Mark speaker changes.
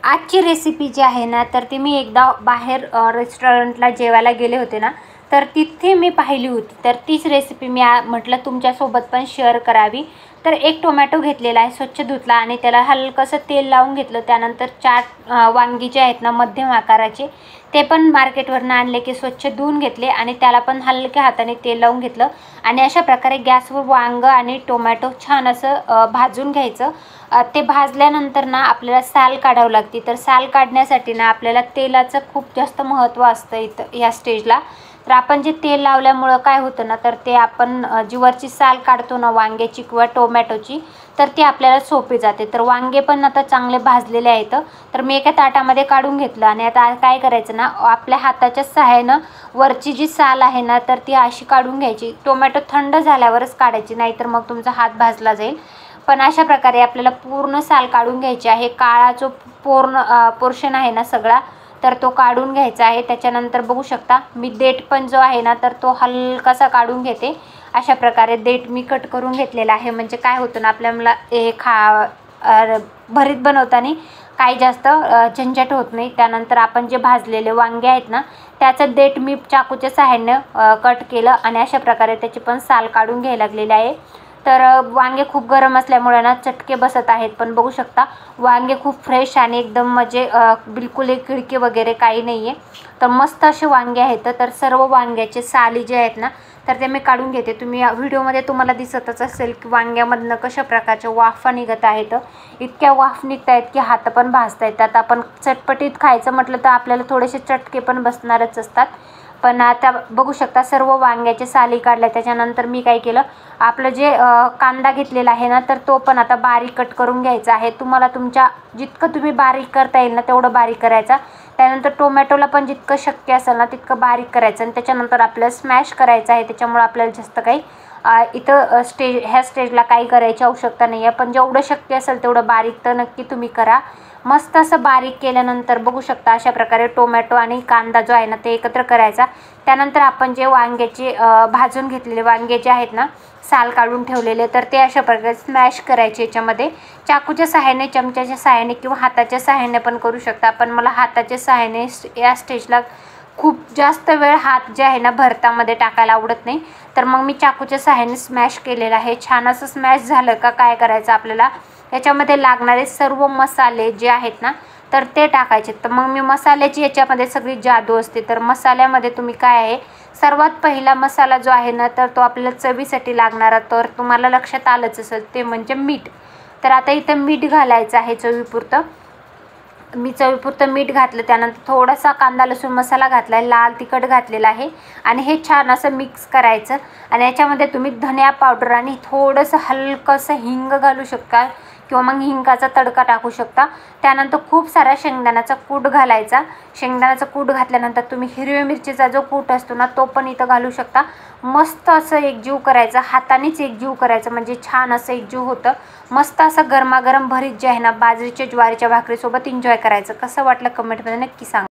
Speaker 1: आजची रेसिपी जी आहे ना, तर ती मी एकदा बाहेर रेस्टॉरंटला जेवायला गेले होते ना, तर तिथे मी पाहिली होती. तर तीच रेसिपी मी म्हटलं तुमच्यासोबत पण शेअर करावी. तर एक टोमॅटो घेतलेला आहे, स्वच्छ धुतला आणि त्याला हलकंसं तेल लावून घेतलं. त्यानंतर 4 वांगी जे आहेत ना मध्यम आकाराचे, ते पण मार्केटवरून आणले की स्वच्छ धुवून घेतले आणि त्याला पण हलक्या हाताने तेल लावून घेतलं. आणि अशा प्रकारे गॅसवर वांगं आणि टोमॅटो छान असं भाजून घ्यायचं. ते भाजल्यानंतर ना आपल्याला साल काढावं लागते. तर साल काढण्यासाठी ना आपल्याला तेलाचं खूप जास्त महत्त्व असतं इथं या स्टेजला. तर आपण जे तेल लावल्यामुळं काय होतं ना, तर ते आपण जी वरची साल काढतो ना वांग्याची किंवा टोमॅटोची, तर ती आपल्याला सोपी जाते. तर वांगे पण आता चांगले भाजलेले आहेत. तर मी एका ताटामध्ये काढून घेतलं आणि आता काय करायचं ना, आपल्या हाताच्या सहाय्यानं वरची जी साल आहे ना, तर ती अशी काढून घ्यायची. टोमॅटो थंड झाल्यावरच काढायची, नाहीतर मग तुमचा हात भाजला जाईल. पण अशा प्रकारे आपल्याला पूर्ण साल काढून घ्यायची आहे. काळा जो पोर्शन आहे ना सगळा, तर तो काढून घ्यायचा आहे. त्याच्यानंतर बघू शकता मी देठ पण जो आहे ना, तर तो हलकासा काढून घेते. अशा प्रकारे देठ मी कट करून घेतलेला आहे. म्हणजे काय होतं ना, आपल्याला हे भरीत बनवताना काही जास्त झंझट होत नाही. त्यानंतर आपण जे भाजलेले वांगे आहेत ना, त्याचं देठ मी चाकूच्या सहाय्यानं कट केलं आणि अशा प्रकारे त्याची पण साल काढून घ्यायला लागलेली आहे. तर वांगे खूप गरम असल्यामुळे ना चटके बसत आहेत. पण बघू शकता वांगे खूप फ्रेश आणि एकदम म्हणजे बिलकुल एक खिडकी वगैरे काही नाही आहे. तर मस्त असे वांगे आहेत. तर सर्व वांग्याचे साली जे आहेत ना, तर ते मी काढून घेते. तुम्ही व्हिडिओमध्ये तुम्हाला दिसतच असेल की वांग्यामधनं कशा प्रकारच्या वाफा निघत आहेत. इतक्या वाफ निघत आहेत की हात पण भाजता येतात. आपण चटपटीत खायचं म्हटलं तर आपल्याला थोडेसे चटके पण बसणारच असतात. पण आता बघू शकता सर्व वांग्याचे साली काढल्या. त्याच्यानंतर मी काय केलं, आपलं जे कांदा घेतलेला आहे ना, तर तो पण आता बारीक कट करून घ्यायचा आहे. तुम्हाला तुमच्या जितकं तुम्ही बारीक करता येईल ना तेवढं बारीक करायचा. त्यानंतर टोमॅटोला पण जितकं शक्य असेल ना तितकं बारीक करायचं आणि त्याच्यानंतर आपल्याला स्मॅश करायचं आहे. त्याच्यामुळे आपल्याला जास्त काही इथं ह्या स्टेजला काही करायची आवश्यकता नाही आहे. पण जेवढं शक्य असेल तेवढं बारीक तर नक्की तुम्ही करा. मस्त असं बारीक केल्यानंतर बघू शकता अशा प्रकारे टोमॅटो आणि कांदा जो आहे ना ते एकत्र करायचा. त्यानंतर आपण जे वांग्याचे भाजून घेतलेले वांगे जे आहेत ना, साल काढून ठेवलेले, तर ते अशा प्रकारे स्मॅश करायचे याच्यामध्ये. चाकूच्या सहाय्याने, चमच्याच्या सहाय्याने किंवा हाताच्या सहाय्याने पण करू शकता. पण मला हाताच्या सहाय्याने या स्टेजला खूप जास्त वेळ हात जे आहे ना भरतामध्ये टाकायला आवडत नाही. तर मग मी चाकूच्या सहाय्याने स्मॅश केलेलं आहे. छान असं स्मॅश झालं का काय करायचं आपल्याला, याच्यामध्ये लागणारे सर्व मसाले जे आहेत ना, तर ते टाकायचे. तर मग मी मसाल्याची याच्यामध्ये सगळी जादू असते. तर मसाल्यामध्ये तुम्ही काय आहे, सर्वात पहिला मसाला जो आहे ना, तर तो आपल्याला चवीसाठी लागणारा, तर तुम्हाला लक्षात आलंच असेल, ते म्हणजे मीठ. तर आता इथं मीठ घालायचं आहे चवीपुरतं. मी चवीपुरतं मीठ घातलं. त्यानंतर थोडासा कांदा लसूण मसाला घातला आहे, लाल तिखट घातलेला आहे आणि हे छान असं मिक्स करायचं. आणि याच्यामध्ये तुम्ही धनिया पावडर आणि थोडंसं हलकंसं हिंग घालू शकता किंवा मग हिंगाचा तडका टाकू शकता. त्यानंतर खूप सारा शेंगदाण्याचा कूट घालायचा. शेंगदाण्याचा कूट घातल्यानंतर तुम्ही हिरव्या मिरचीचा जो कूट असतो ना, तो पण इथं घालू शकता. मस्त असं एकजीव करायचं, हातानेच एकजीव करायचं, म्हणजे छान असं एकजीव होतं. मस्त असं गरमागरम भरीत जे आहे ना, बाजरीच्या ज्वारीच्या भाकरीसोबत एन्जॉय करायचं. कसं वाटलं कमेंटमध्ये नक्की सांगा.